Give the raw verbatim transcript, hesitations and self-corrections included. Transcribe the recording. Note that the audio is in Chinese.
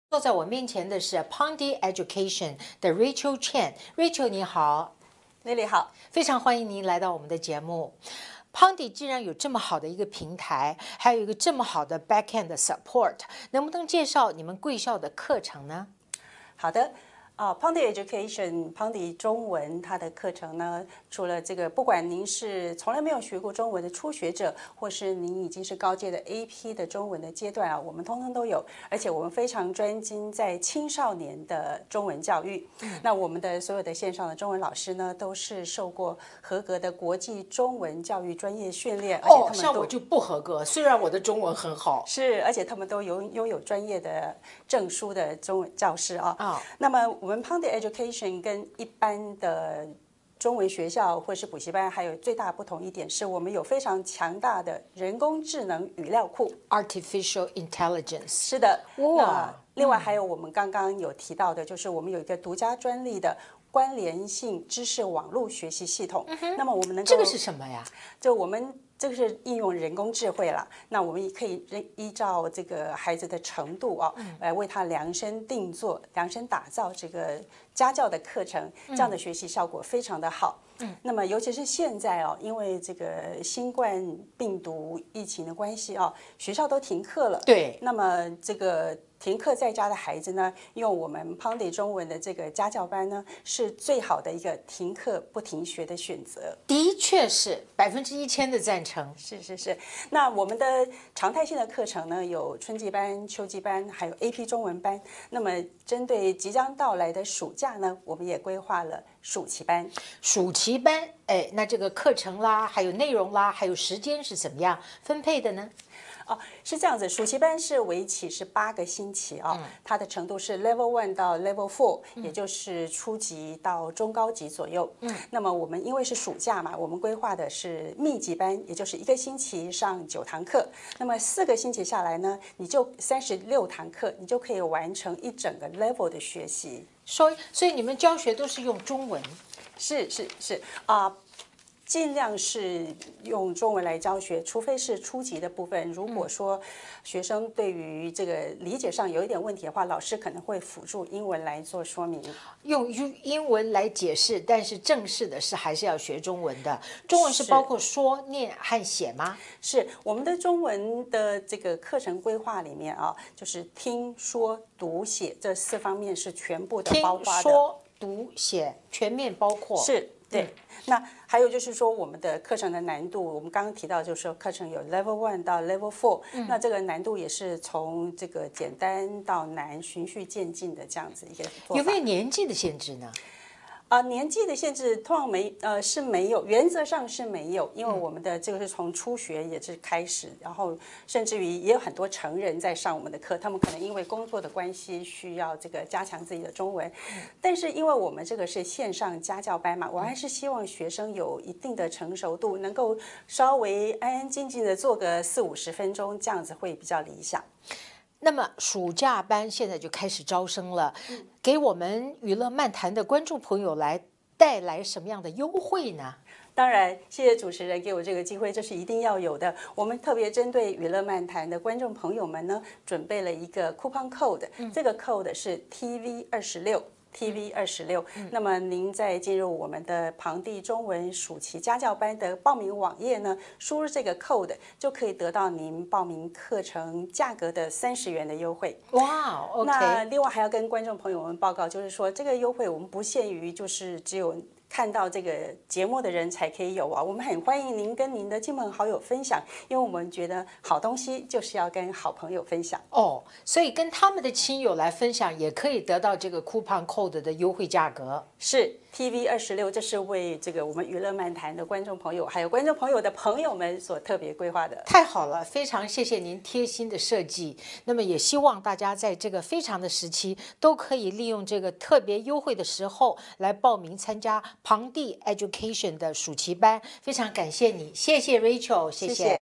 坐在我面前的是 Pondé Education 的 Rachel Chen。Rachel 你好 ，Lily 好， 非常欢迎您来到我们的节目。Pondé 既然有这么好的一个平台，还有一个这么好的 backend 的 support， 能不能介绍你们贵校的课程呢？ 好的。啊 ，Pondé Education，Pondé 中文它的课程呢，除了这个，不管您是从来没有学过中文的初学者，或是您已经是高阶的 A P 的中文的阶段啊，我们通通都有。而且我们非常专精在青少年的中文教育。嗯、那我们的所有的线上的中文老师呢，都是受过合格的国际中文教育专业训练，而且他们哦，像我就不合格，虽然我的中文很好。 是，而且他们都有拥有专业的证书的中文教师啊。 啊、哦， 那么我们 Pondé Education 跟一般的中文学校或是补习班还有最大的不同一点是，我们有非常强大的人工智能语料库 ，Artificial Intelligence。 是的， 哇。 另外还有我们刚刚有提到的，就是我们有一个独家专利的关联性知识网络学习系统。嗯、那么我们能够这个是什么呀？ 就我们。这个是应用人工智慧啦，那我们也可以依照这个孩子的程度啊，来为他量身定做、量身打造这个家教的课程，这样的学习效果非常的好。嗯，那么尤其是现在哦，因为这个新冠病毒疫情的关系哦，学校都停课了。 对， 那么这个。停课在家的孩子呢，用我们 Pondé 中文的这个家教班呢，是最好的一个停课不停学的选择。 的确是百分之一千的赞成。 是是是。那我们的常态性的课程呢，有春季班、秋季班，还有 A P 中文班。那么针对即将到来的暑假呢，我们也规划了暑期班。 暑期班，哎，那这个课程啦，还有内容啦，还有时间是怎么样分配的呢？ 哦，是这样子，暑期班是为期是八个星期啊、哦，嗯、它的程度是 Level One 到 Level Four，、嗯、也就是初级到中高级左右。嗯，那么我们因为是暑假嘛，我们规划的是密集班，也就是一个星期上九堂课。那么四个星期下来呢，你就三十六堂课，你就可以完成一整个 level 的学习。 所以，所以你们教学都是用中文？ 是是是啊。呃尽量是用中文来教学，除非是初级的部分。如果说学生对于这个理解上有一点问题的话，老师可能会辅助英文来做说明， 用英文来解释。但是正式的是还是要学中文的。中文是包括说、念和写吗？ 是我们的中文的这个课程规划里面啊，就是听说读写这四方面是全部的包括的。 听说读写全面包括。 是。对，嗯、那还有就是说，我们的课程的难度，我们刚刚提到，就是说课程有 Level One 到 Level Four，、嗯、那这个难度也是从这个简单到难，循序渐进的这样子一个做法。 有没有年纪的限制呢？ 啊、呃，年纪的限制通常没呃是没有，原则上是没有，因为我们的这个是从初学也是开始，然后甚至于也有很多成人在上我们的课，他们可能因为工作的关系需要这个加强自己的中文，但是因为我们这个是线上家教班嘛，我还是希望学生有一定的成熟度，能够稍微安安静静的做个四五十分钟，这样子会比较理想。 那么暑假班现在就开始招生了，嗯、给我们娱乐漫谈的观众朋友来带来什么样的优惠呢？ 当然，谢谢主持人给我这个机会，这是一定要有的。我们特别针对娱乐漫谈的观众朋友们呢，准备了一个 coupon code，、嗯、这个 code 是 T V 二十六。T V 二十六，那么您在进入我们的庞蒂中文暑期家教班的报名网页呢，输入这个 code 就可以得到您报名课程价格的三十元的优惠。 哇、wow, ，OK。 那另外还要跟观众朋友们报告，就是说这个优惠我们不限于就是只有看到这个节目的人才可以有啊，我们很欢迎您跟您的亲朋好友分享，因为我们觉得好东西就是要跟好朋友分享哦，所以跟他们的亲友来分享，也可以得到这个 coupon code 的优惠价格。 是 T V 二十六，这是为这个我们娱乐漫谈的观众朋友，还有观众朋友的朋友们所特别规划的。 太好了，非常谢谢您贴心的设计。那么也希望大家在这个非常的时期，都可以利用这个特别优惠的时候来报名参加Pondé Education 的暑期班。非常感谢你，谢谢 Rachel， 谢谢。谢谢